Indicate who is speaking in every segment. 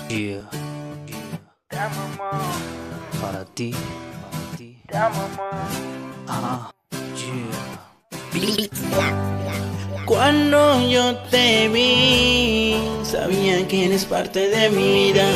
Speaker 1: Yeah,
Speaker 2: Te amo, amor.
Speaker 1: para ti.
Speaker 2: Te amo, amor.
Speaker 1: Ajá, yeah.
Speaker 3: Cuando yo te vi, sabía que eres parte de mi vida.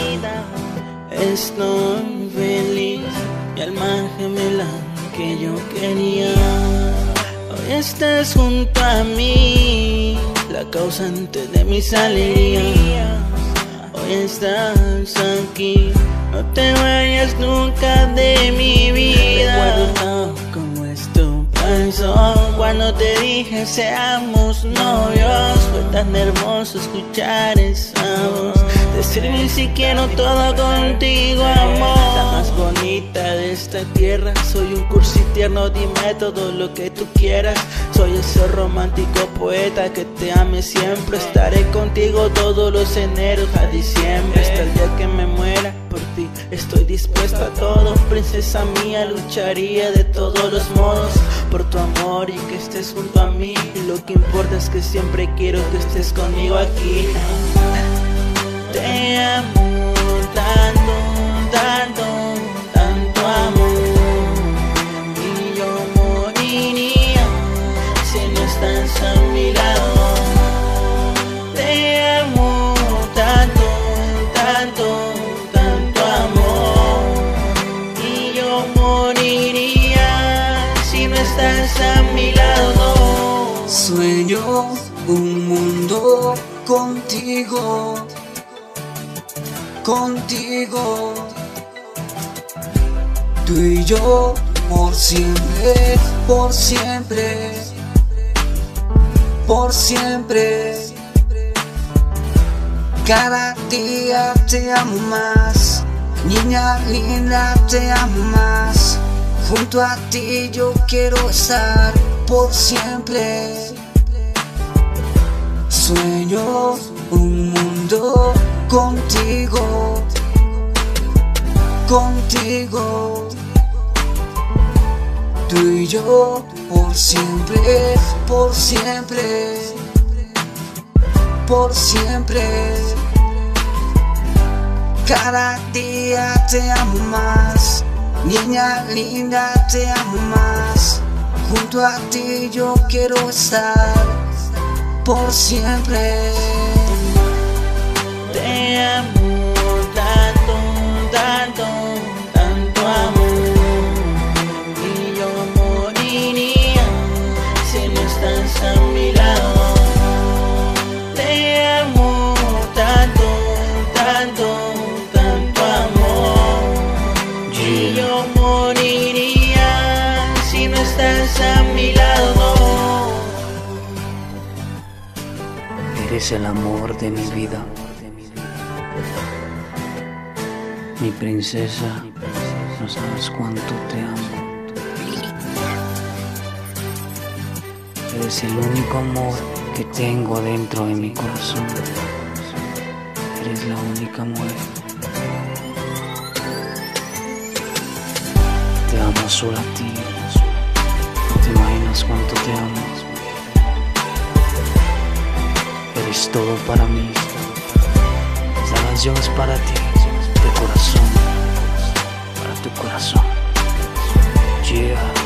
Speaker 3: Estoy feliz, mi alma gemela que yo quería. Hoy estás junto a mí, la causante de mis alegrías. Hoy estás aquí, no te vayas nunca de mi vida. Recuerdo como esto pasó cuando te dije seamos novios. Fue tan hermoso escuchar esa voz, decirme si quiero todo contigo, amor. La más bonita de esta tierra, soy un cursi tierno, dime todo lo que tú quieras. Soy ese romántico poeta que te ame siempre. Estaré contigo todos los eneros a diciembre, hasta el día que me muera. Por ti estoy dispuesta a todo, princesa mía. Lucharía de todos los modos por tu amor y que estés junto a mí. Y lo que importa es que siempre quiero que estés conmigo aquí. Te amo tanto, tanto, tanto amor. Y yo moriría si no estás a mi lado. Te amo tanto, tanto, tanto amor. Y yo moriría si no estás a mi lado.
Speaker 4: Sueño un mundo contigo, contigo, tú y yo por siempre, por siempre, por siempre. Cada día te amo más, niña linda, te amo más. Junto a ti yo quiero estar por siempre. Sueño un mundo contigo, contigo, tú y yo por siempre, por siempre, por siempre. Cada día te amo más, niña linda, te amo más. Junto a ti yo quiero estar por siempre.
Speaker 3: Te amo tanto, tanto, tanto amor. Y yo moriría si no estás a mi lado. Te amo tanto, tanto, tanto amor. Y yo moriría si no estás a mi lado.
Speaker 1: Eres el amor de mi vida, mi princesa, no sabes cuánto te amo. Eres el único amor que tengo dentro de mi corazón. Eres la única mujer. Te amo solo a ti. No te imaginas cuánto te amo. Eres todo para mí. Esta canción es para ti, de corazón, para tu corazón. Yeah.